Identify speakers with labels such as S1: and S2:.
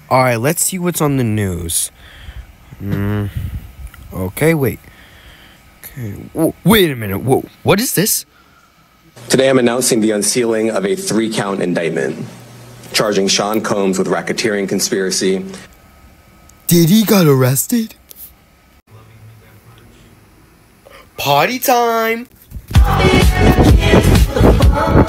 S1: Alright, let's see what's on the news. Okay, wait. Okay. Whoa, wait a minute. Whoa, what is this?
S2: Today I'm announcing the unsealing of a 3-count indictment, charging Sean Combs with racketeering conspiracy.
S1: Diddy got arrested? Party time!